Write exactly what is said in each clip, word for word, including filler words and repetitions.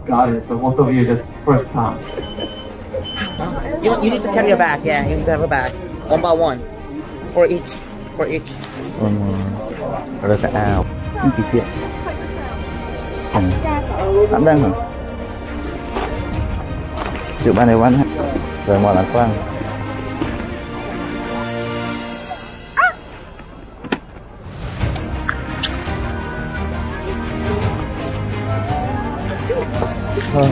got it. So most of you just first time. You, you need to carry a bag, yeah, you need to have a bag. One by one. For each. For each. Rồi cái ao. Cái gì kia? Tạm đang hả? Chịu ban này ban rồi mò là khoan. Thôi.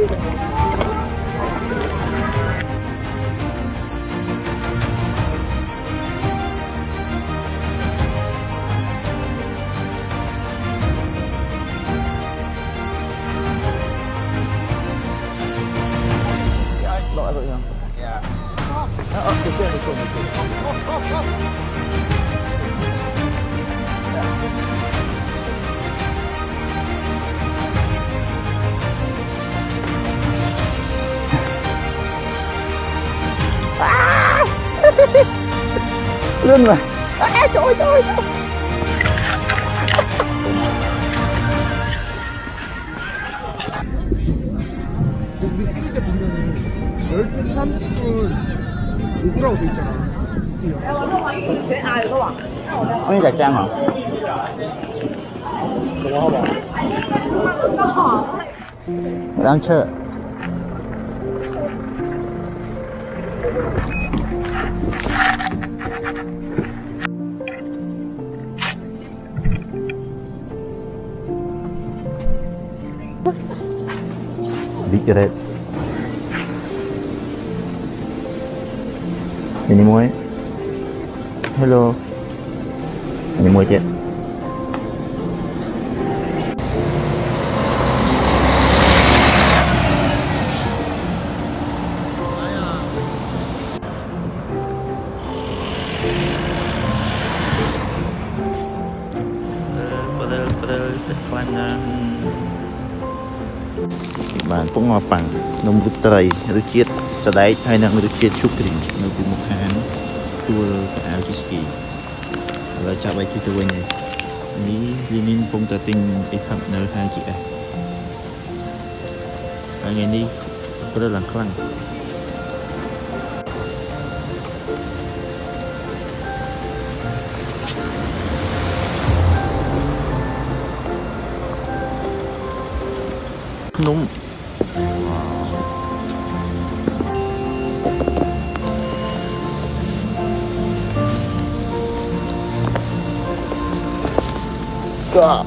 Lỗi rồi không? Dạ. Ờ, được chưa? Được chưa? Được chưa? Lưng rồi. À, trời ơi. 열두 삼십 분 오프라고 돼 있잖아. 언니 잘 짠. 저거 봐봐. đang chờ. Đi chưa đấy. Ini muối. Hello. Ini muối chết. Bạn cũng ngọt bằng nông bút tây rưỡi chiết sa đáy hay năng rưỡi chiết chúc kỉnh nông từ một tháng tua cả áo chiết ski rồi chào bài kia tôi này ní đi nên phong tờ tinh cái khắp nơi hai chị à hai ngày đi có rất là khăn nung God.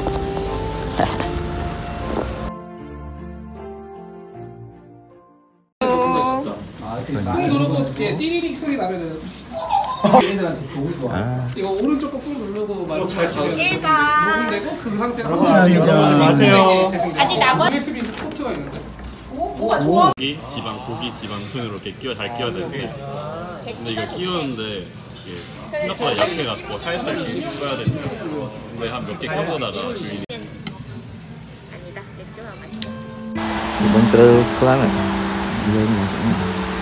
누르고 이제 띠리릭 소리 나면은 얘네들한테 너무 좋아. 아. 이거 오른쪽 거 꾹 누르고 말씀하시면 녹음되고 그 상태로 감사합니다. 마세요. 아직 남아. 유에스비 포트가 있는데. 뭐가 좋아? 고기 지방 고기 지방 순으로 이렇게 끼워 잘 끼워야 되는데 근데 이거 끼우는데 이게 생각보다 약해갖고 살살 이렇게 꺼야 되는데 근데 한 몇 개 껴보다가 주인이 아니다 맥주가 맛있어. Iban ke kelangan. Dia yang ini.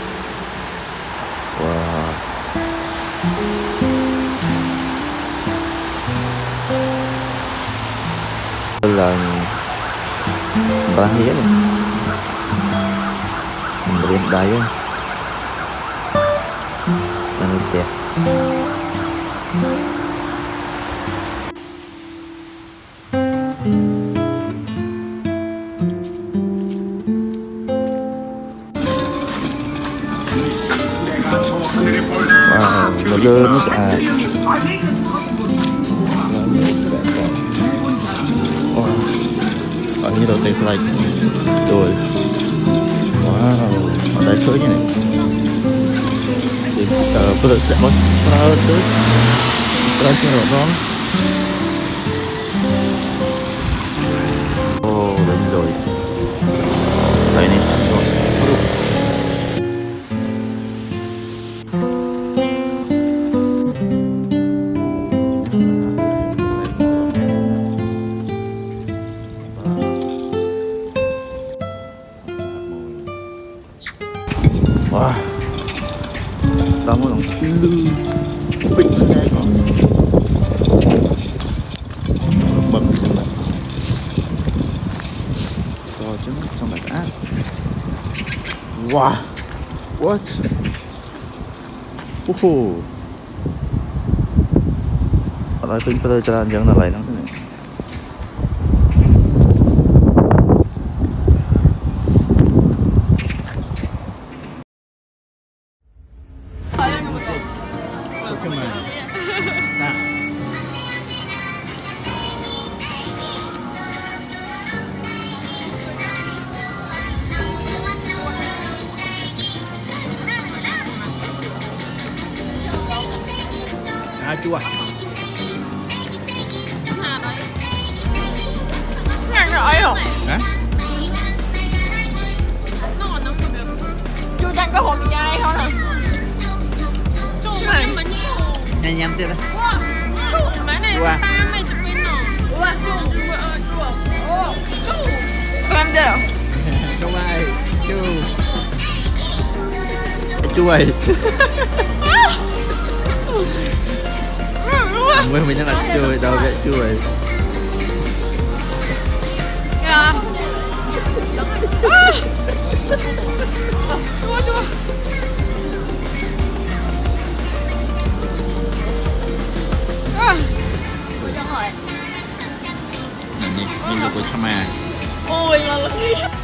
Wah. Lần bahagia nih. Memberi daya. Lanjut ya. Wow, burger nó à. Wow, ở như đầu tiên flight rồi. Wow, ở đây phơi như này. Thì ờ, bây giờ sẽ mất phơi tới. Đây cho nó ngon. Ồ, đến rồi. Đây này, rồi. Wah, kamu dong lu, pintar kok. Bagus banget. So cuma Wow. What? Woohoo. Ở đây pada jalan yang nak lain langsung. Chua. Nghe rõ không? Hả? Chua chanh có hồn nhai không nè? Nhai nhắm tiếp đây. Máy này Chua. ta mày chụp pin nào? Chua, chua, chua, chua. Chua. Các em chưa đâu? Không ai. Chua. Chua. Mới mình nó là chui đâu vậy chui. Kìa. Chua chua. À. Này nhìn nhìn được của Chama. Ôi là